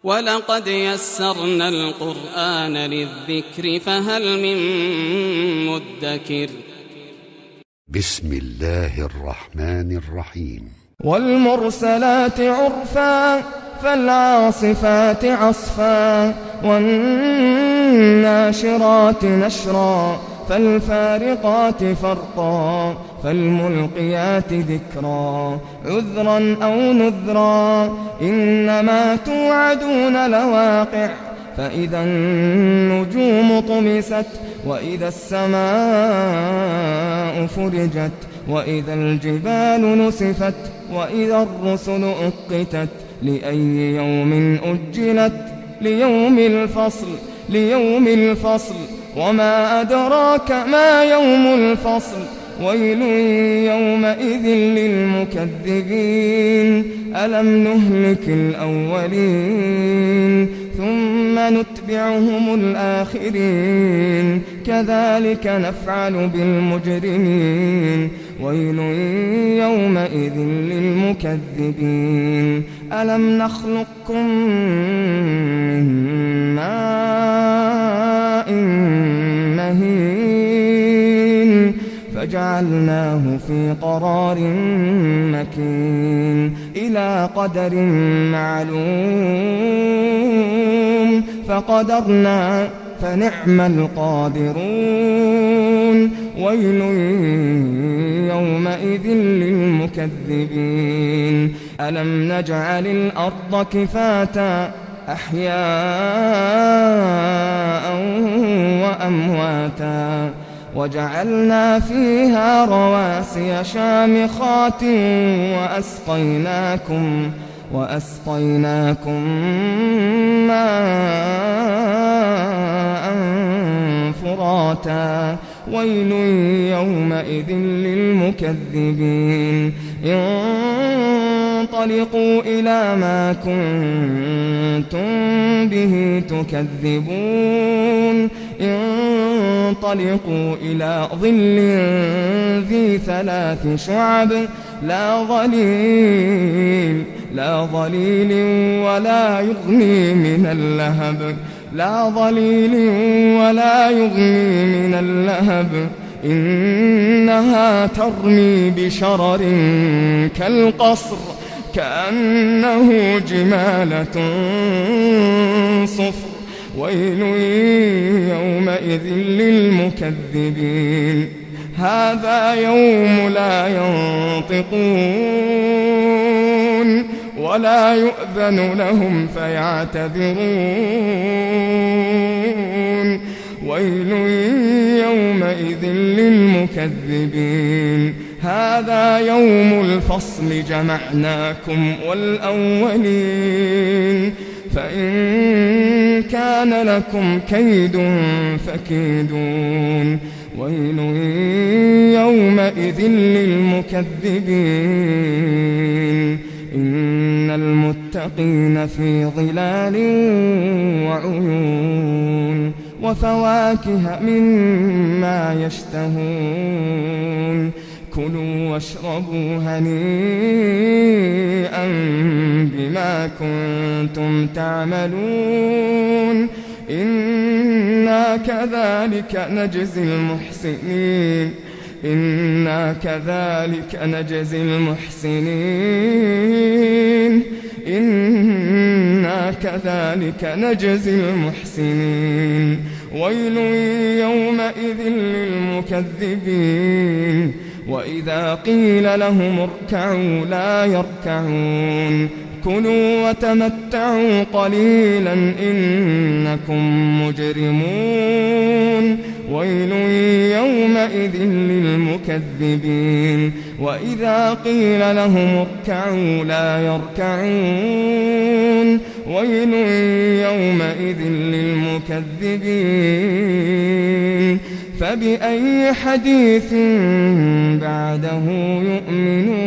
ولقد يسرنا القرآن للذكر فهل من مدكر. بسم الله الرحمن الرحيم. والمرسلات عرفا فالعاصفات عصفا والناشرات نشرا فالفارقات فرقا فالملقيات ذكرا عذرا أو نذرا إنما توعدون لواقع فإذا النجوم طمست وإذا السماء فرجت وإذا الجبال نسفت وإذا الرسل أقتت لأي يوم أجلت ليوم الفصل وما أدراك ما يوم الفصل ويل يومئذ للمكذبين ألم نهلك الأولين ثم نتبعهم الآخرين كذلك نفعل بالمجرمين ويل يومئذ للمكذبين ألم نخلقكم من ماء مهين فجعلناه في قرار مكين إلى قدر معلوم فقدرنا فنعم القادرون ويل يومئذ للمكذبين ألم نجعل الأرض كفاتا أحياء وأمواتا وجعلنا فيها رواسي شامخات وأسقيناكم ماء فراتا ويل يومئذ للمكذبين انطلقوا إلى ما كنتم به تكذبون انطلقوا إلى ظل ذي 3 شعب لا ظليل ولا يغني من اللهب إنها ترمي بشرر كالقصر كأنه جمالة صفر ويل يومئذ للمكذبين هذا يوم لا ينطقون ولا يؤذن لهم فيعتذرون ويل يومئذ للمكذبين هذا يوم الفصل جمعناكم والأولين فإن كان لكم كيد فكيدون ويل يومئذ للمكذبين إن المتقين في ظلال وعيون وفواكه مما يشتهون كلوا واشربوا هنيئا بما كنتم تعملون إنا كذلك نجزي المحسنين ويل يومئذ للمكذبين وإذا قيل لهم اركعوا لا يركعون كلوا وتمتعوا قليلا إنكم مجرمون ويل يومئذ للمكذبين وإذا قيل لهم اركعوا لا يركعون ويل يومئذ للمكذبين فبأي حديث بعده يؤمنون